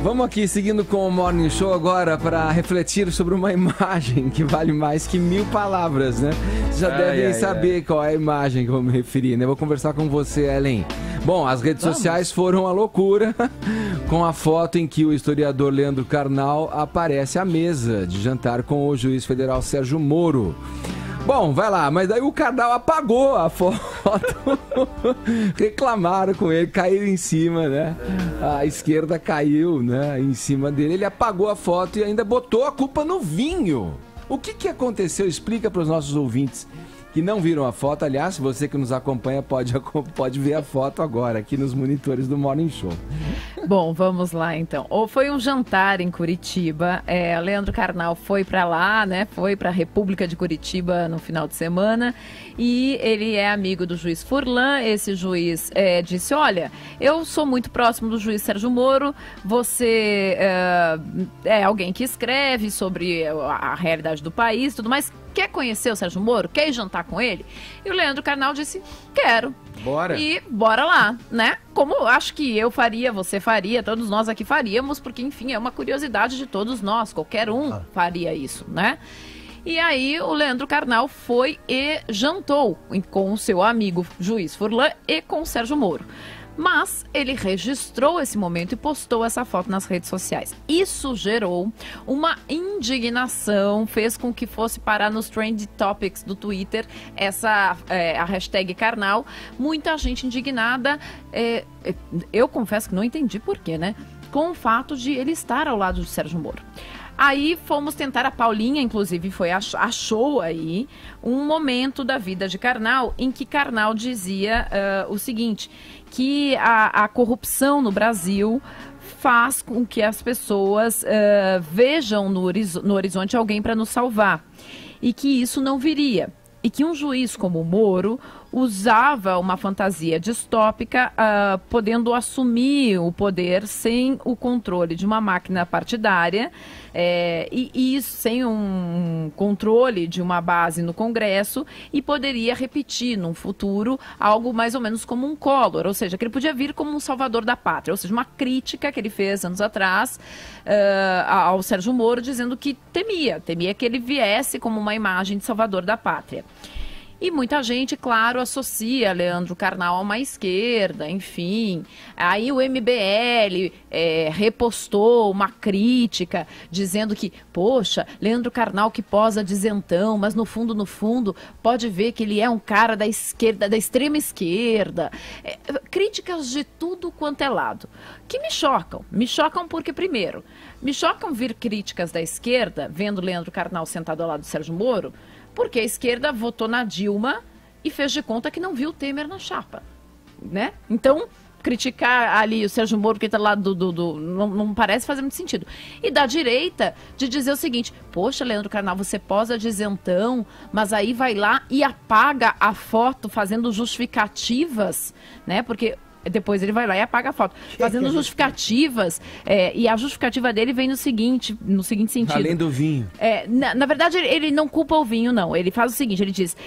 vamos aqui seguindo com o Morning Show agora para refletir sobre uma imagem que vale mais que 1000 palavras, né? Vocês já devem saber qual é a imagem que eu vou me referir, né? Eu vou conversar com você, Ellen. Bom, as redes sociais foram a loucura com a foto em que o historiador Leandro Carnal aparece à mesa de jantar com o juiz federal Sérgio Moro. Bom, vai lá, mas daí o Carnal apagou a foto, reclamaram com ele, caíram em cima, né? A esquerda caiu, né, em cima dele, ele apagou a foto e ainda botou a culpa no vinho. O que aconteceu? Explica para os nossos ouvintes que não viram a foto. Aliás, você que nos acompanha pode ver a foto agora, aqui nos monitores do Morning Show. Bom, vamos lá então. Foi um jantar em Curitiba, Leandro Carnal foi para lá, né? Foi para a República de Curitiba no final de semana e ele é amigo do juiz Furlan. Esse juiz disse, olha, eu sou muito próximo do juiz Sérgio Moro, você é alguém que escreve sobre a realidade do país, tudo mais. Quer conhecer o Sérgio Moro? Quer ir jantar com ele? E o Leandro Carnal disse, quero. Bora. E bora lá, né? Como acho que eu faria, você faria, todos nós aqui faríamos, porque, enfim, é uma curiosidade de todos nós. Qualquer um faria isso, né? E aí o Leandro Carnal foi e jantou com o seu amigo juiz Furlan e com o Sérgio Moro. Mas ele registrou esse momento e postou essa foto nas redes sociais. Isso gerou uma indignação, fez com que fosse parar nos Trend Topics do Twitter, a hashtag Carnal. Muita gente indignada, eu confesso que não entendi por quê, né? Com o fato de ele estar ao lado do Sérgio Moro. Aí fomos tentar, a Paulinha, inclusive, achou aí um momento da vida de Carnal em que Carnal dizia o seguinte, que a corrupção no Brasil faz com que as pessoas vejam no horizonte alguém para nos salvar e que isso não viria. E que um juiz como o Moro usava uma fantasia distópica, podendo assumir o poder sem o controle de uma máquina partidária e sem um controle de uma base no Congresso, e poderia repetir num futuro algo mais ou menos como um Collor, ou seja, que ele podia vir como um salvador da pátria, ou seja, uma crítica que ele fez anos atrás ao Sérgio Moro, dizendo que temia que ele viesse como uma imagem de salvador da pátria. E muita gente, claro, associa Leandro Carnal a uma esquerda, enfim. Aí o MBL repostou uma crítica dizendo que, poxa, Leandro Carnal que posa de isentão, mas no fundo, pode ver que ele é um cara da esquerda, da extrema esquerda. Críticas de tudo quanto é lado, que me chocam. Me chocam porque, primeiro, me chocam vir críticas da esquerda, vendo Leandro Carnal sentado ao lado do Sérgio Moro, porque a esquerda votou na Dilma e fez de conta que não viu o Temer na chapa, né? Então, criticar ali o Sérgio Moro, que está lá não parece fazer muito sentido. E da direita, de dizer o seguinte, poxa, Leandro Carnal, você posa de isentão, mas aí vai lá e apaga a foto fazendo justificativas, né? Porque depois ele vai lá e apaga a foto, fazendo justificativas, e a justificativa dele vem no seguinte sentido. Além do vinho. Na verdade, ele não culpa o vinho, não. Ele faz o seguinte, ele diz,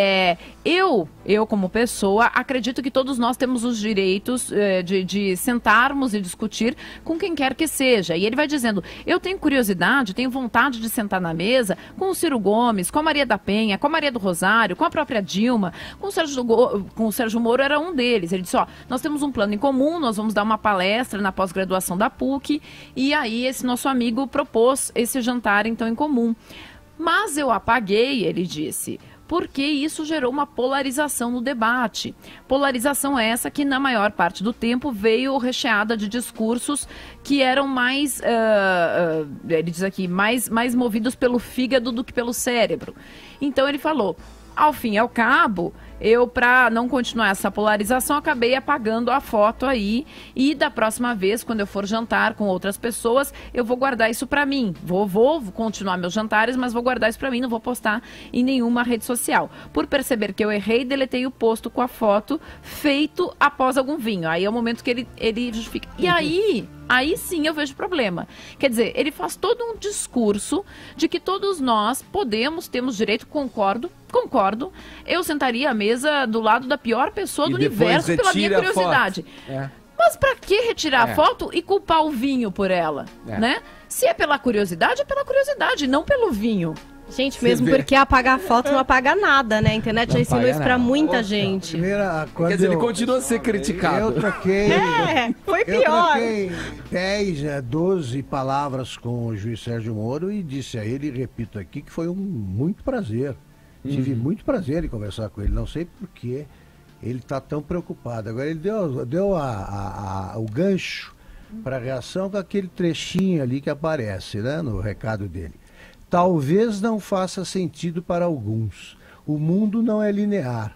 eu como pessoa, acredito que todos nós temos os direitos de sentarmos e discutir com quem quer que seja. E ele vai dizendo, eu tenho curiosidade, tenho vontade de sentar na mesa com o Ciro Gomes, com a Maria da Penha, com a Maria do Rosário, com a própria Dilma, com o Sérgio Moro era um deles. Ele disse, nós temos um plano em comum, nós vamos dar uma palestra na pós-graduação da PUC, e aí esse nosso amigo propôs esse jantar, então, em comum. Mas eu apaguei, ele disse, porque isso gerou uma polarização no debate. Polarização essa que, na maior parte do tempo, veio recheada de discursos que eram mais, ele diz aqui, mais movidos pelo fígado do que pelo cérebro. Então ele falou, ao fim e ao cabo, eu, para não continuar essa polarização, acabei apagando a foto aí, e da próxima vez, quando eu for jantar com outras pessoas, eu vou guardar isso para mim. Vou continuar meus jantares, mas vou guardar isso para mim, não vou postar em nenhuma rede social. Por perceber que eu errei, deletei o posto com a foto feito após algum vinho. Aí é o momento que ele justifica. E aí sim eu vejo problema. Quer dizer, ele faz todo um discurso de que todos nós temos direito, concordo, eu sentaria à mesa do lado da pior pessoa do universo pela minha curiosidade. Mas pra que retirar a foto e culpar o vinho por ela, né? Se é pela curiosidade, não pelo vinho. Gente, mesmo porque apagar a foto não apaga nada, né? A internet já ensinou isso pra muita gente. Quer dizer, ele continua a ser criticado. Eu troquei... foi pior. Eu troquei 10, 12 palavras com o juiz Sérgio Moro e disse a ele, e repito aqui, que foi muito prazer. Tive muito prazer em conversar com ele. Não sei por que ele está tão preocupado. Agora, ele deu o gancho para a reação com aquele trechinho ali que aparece, né, no recado dele. Talvez não faça sentido para alguns. O mundo não é linear.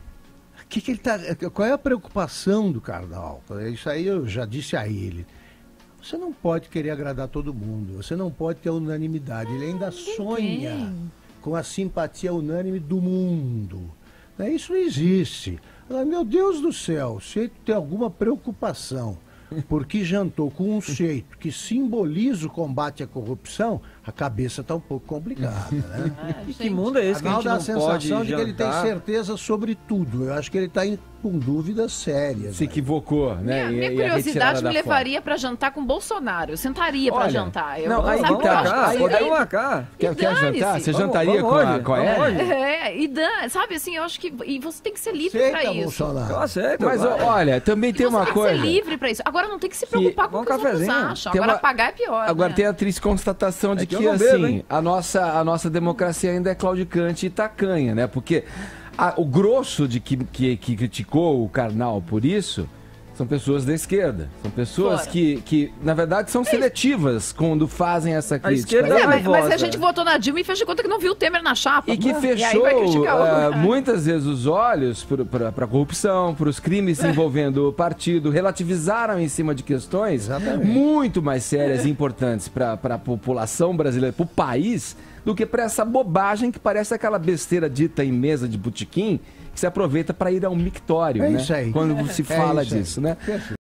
Qual é a preocupação do Karnal? Isso aí eu já disse a ele. Você não pode querer agradar todo mundo. Você não pode ter unanimidade. Ele ainda sonha com a simpatia unânime do mundo. Isso não existe. Meu Deus do céu, se ele tem alguma preocupação porque jantou com um jeito que simboliza o combate à corrupção, a cabeça está um pouco complicada, né? E que mundo é esse que a gente dá a não pode sensação de jantar? que ele tem certeza sobre tudo. Eu acho que ele está com dúvidas sérias. Se equivocou, né? Minha curiosidade me levaria para jantar com Bolsonaro. Eu sentaria para jantar. Podemos marcar. Quer jantar? Você jantaria com a Ellen? Sabe assim, eu acho que você tem que ser livre para isso. Eu aceito. Mas olha, também tem uma coisa. Tem que ser livre para isso. Agora não tem que se preocupar com o que os outros acham. Agora pagar é pior. Agora tem a triste constatação de que assim, a nossa democracia ainda é claudicante e tacanha, né? Porque o grosso de que criticou o Karnal por isso são pessoas da esquerda. São pessoas que, na verdade, são seletivas quando fazem essa crítica. Mas a gente votou na Dilma e fez de conta que não viu o Temer na chapa. E que fechou muitas vezes os olhos para a corrupção, para os crimes envolvendo o partido, relativizaram em cima de questões muito mais sérias e importantes para a população brasileira, para o país, do que para essa bobagem que parece aquela besteira dita em mesa de botequim, que se aproveita para ir ao mictório, né? Isso aí. Quando se fala disso, né?